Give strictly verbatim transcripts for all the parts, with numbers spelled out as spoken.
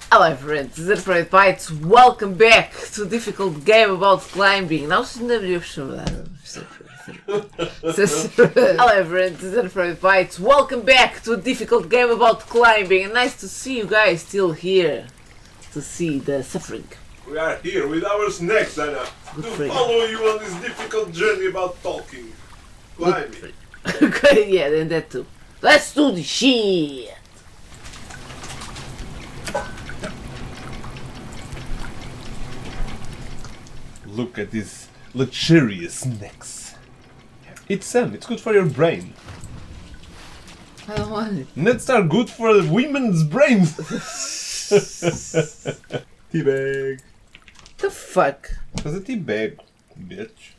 Hello friends, Zerfred Bytes, welcome back to a difficult game about climbing. Não se ainda deveria chamar. Hello friends, Zerfred Bytes, welcome back to a difficult game about climbing. And nice to see you guys still here to see the suffering. We are here with our snacks, Anna, Good to friend. follow you on this difficult journey about talking. Climbing. Okay, yeah, and that too. Let's do the shit! Look at these luxurious snacks. Eat some, it's good for your brain. I don't want it. Nuts are good for women's brains. Teabag. The fuck? Faz a teabag, bitch.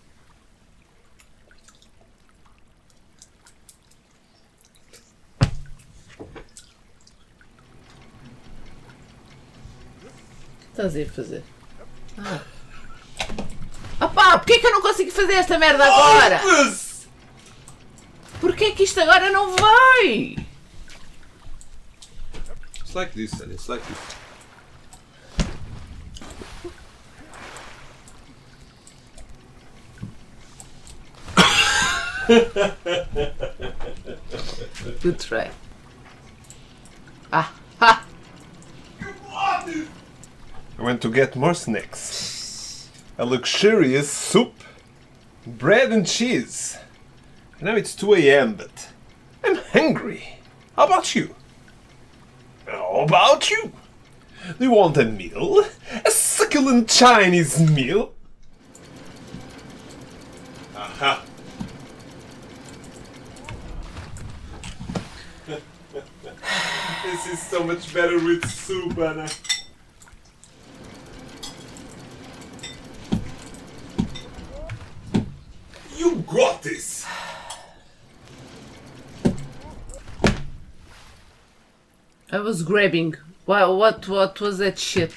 O que estás aí a fazer? Ah. Opá, porquê que eu não consigo fazer esta merda agora? Opus! Porquê que isto agora não vai? It's like this, Anna, it's like this. Good try. Ah, ha! I went to get more snacks. A luxurious soup, bread and cheese. Now it's two A M but I'm hungry. How about you? How about you? Do you want a meal? A succulent Chinese meal? Aha! This is so much better with soup, Anna. You got this! I was grabbing. What, what, what was that shit?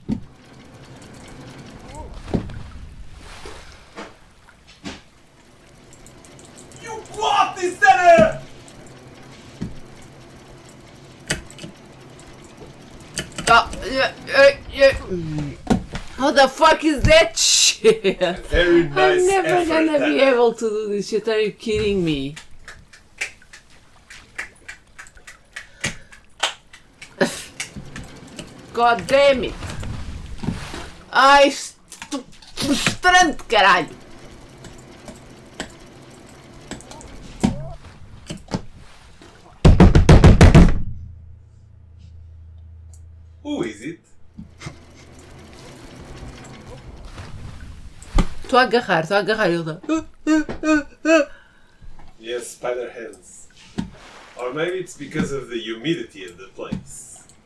You got this, Anna! Oh, yeah, yeah, yeah. What the fuck is that shit? Very nice I'm never effort, gonna be Anna. able to do this shit. Are you kidding me? God damn it! Ai, estou frustrante, caralho! Who is it? Estou a agarrar, estou a agarrar ele. Dá. Yes, spider hands. Or maybe it's because of the humidity of the place.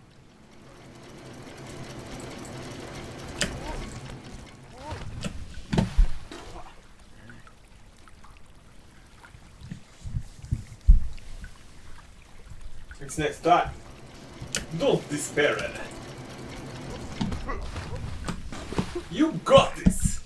It's next time. Don't despair, Anna. You got this!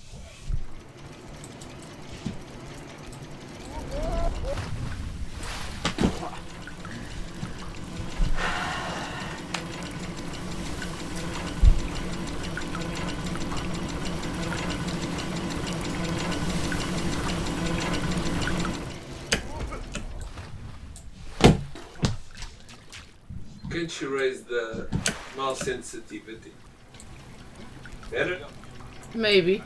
Can't you raise the mouse sensitivity? Better? Maybe.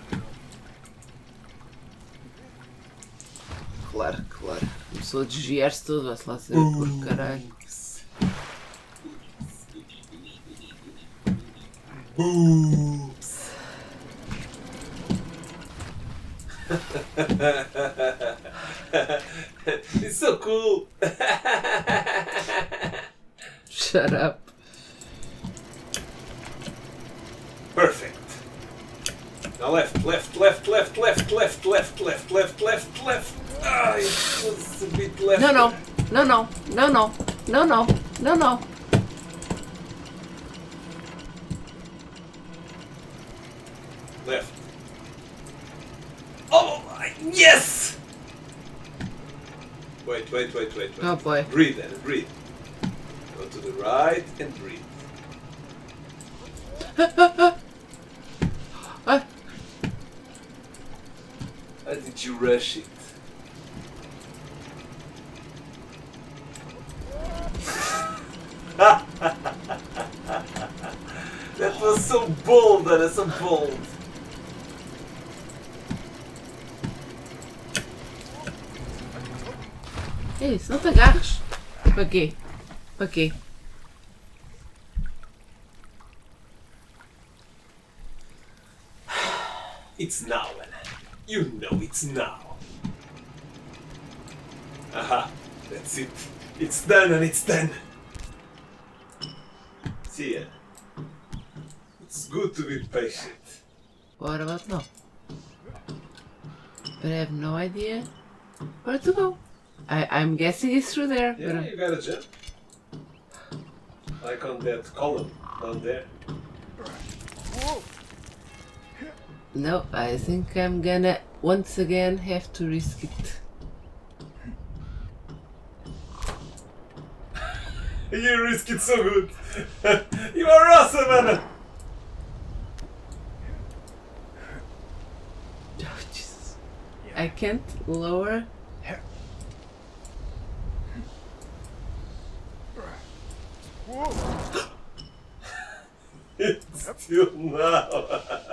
Claro, claro. Começou a desviar-se tudo, vai-se lá ser por caralho. Boobs. It's so cool. Shut up. Perfect. Now left, left, left, left, left, left, left, left, left, left, left. Ah, it was a bit left. No, no, no, no, no, no, no, no, no, no. Left. Oh, yes! Wait, wait, wait, wait, wait. Oh boy. Breathe, Anna, breathe. Go to the right and breathe. Ah. Why did you rush it? That was so bold, Ana, so bold. É isso, não te agarres. Para quê? Para quê? It's now, Ana. You know it's now. Aha, that's it. It's done and it's done. See, Ana. It's good to be patient. What about now? But I have no idea where to go. I, I'm guessing it's through there. Yeah, but you gotta jump. Like on that column down there. No, I think I'm gonna once again have to risk it. You risk it so good. You are awesome, Ana. Oh, Jesus. I can't lower. It's still now.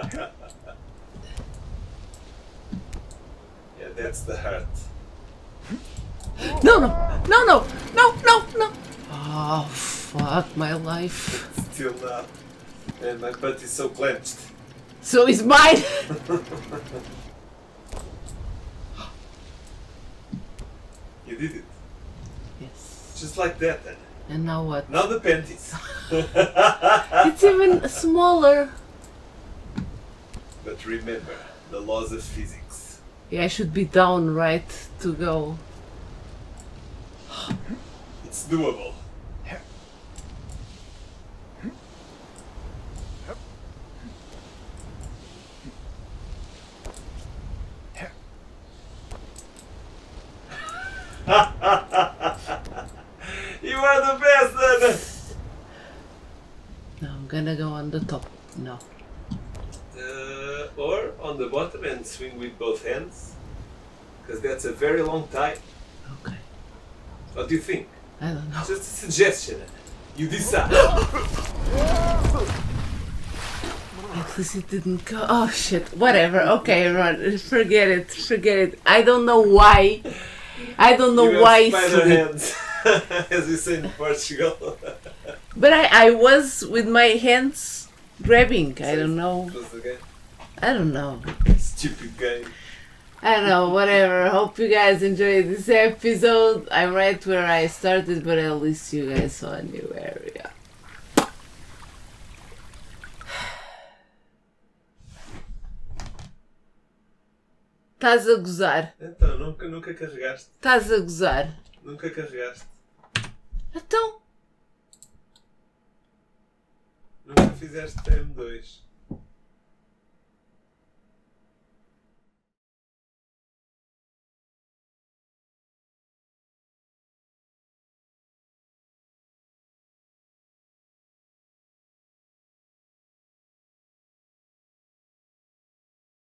Yeah, that's the heart. No, no, no, no, no, no, no. Oh, fuck my life. It's still now. And my butt is so clenched. So is mine. You did it. Yes. Just like that, Ana. And now what? Now the panties. It's even smaller. But remember, the laws of physics. Yeah, I should be down, right, to go. It's doable. You are the best, Ana! No, I'm gonna go on the top. No. Uh, or on the bottom and swing with both hands. Because that's a very long time. Okay. What do you think? I don't know. Just a suggestion, Ana. You decide. At least it didn't go. Oh shit. Whatever. Okay, run. Forget it. Forget it. I don't know why. I don't know You have why. spider Sleep. hands, as we say in Portugal. But I, I was with my hands grabbing. I don't know. Close the game. I don't know. Stupid game. I don't know. Whatever. Hope you guys enjoyed this episode. I'm right where I started, but at least you guys saw a new area. Estás a gozar. Então, nunca, nunca carregaste. Estás a gozar. Nunca carregaste. Então. Nunca fizeste M dois.